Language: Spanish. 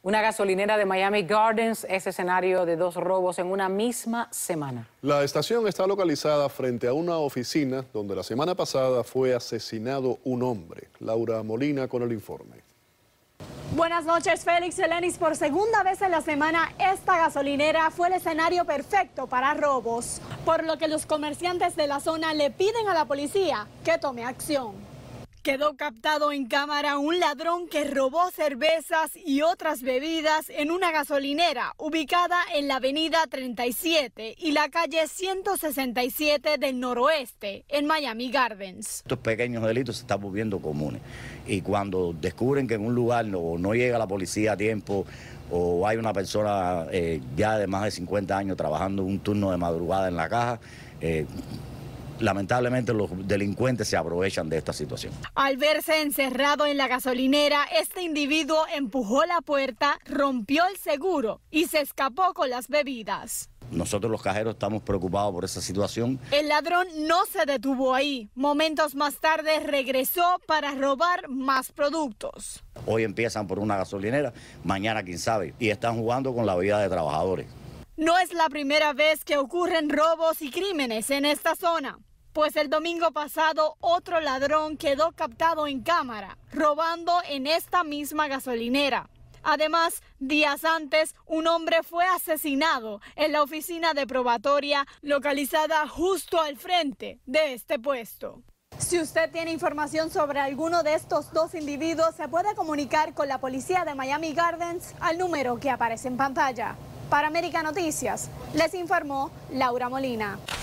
Una gasolinera de Miami Gardens es escenario de 2 robos en una misma semana. La estación está localizada frente a una oficina donde la semana pasada fue asesinado un hombre. Laura Molina con el informe. Buenas noches, Félix Elenis. Por segunda vez en la semana, esta gasolinera fue el escenario perfecto para robos, por lo que los comerciantes de la zona le piden a la policía que tome acción. Quedó captado en cámara un ladrón que robó cervezas y otras bebidas en una gasolinera ubicada en la avenida 37 y la calle 167 del noroeste, en Miami Gardens. Estos pequeños delitos se están volviendo comunes y cuando descubren que en un lugar no llega la policía a tiempo o hay una persona ya de más de 50 años trabajando un turno de madrugada en la caja, lamentablemente los delincuentes se aprovechan de esta situación. Al verse encerrado en la gasolinera, este individuo empujó la puerta, rompió el seguro y se escapó con las bebidas. Nosotros los cajeros estamos preocupados por esa situación. El ladrón no se detuvo ahí. Momentos más tarde regresó para robar más productos. Hoy empiezan por una gasolinera, mañana quién sabe, y están jugando con la vida de trabajadores. No es la primera vez que ocurren robos y crímenes en esta zona, pues el domingo pasado otro ladrón quedó captado en cámara, robando en esta misma gasolinera. Además, días antes, un hombre fue asesinado en la oficina de probatoria localizada justo al frente de este puesto. Si usted tiene información sobre alguno de estos 2 individuos, se puede comunicar con la policía de Miami Gardens al número que aparece en pantalla. Para América Noticias, les informó Laura Molina.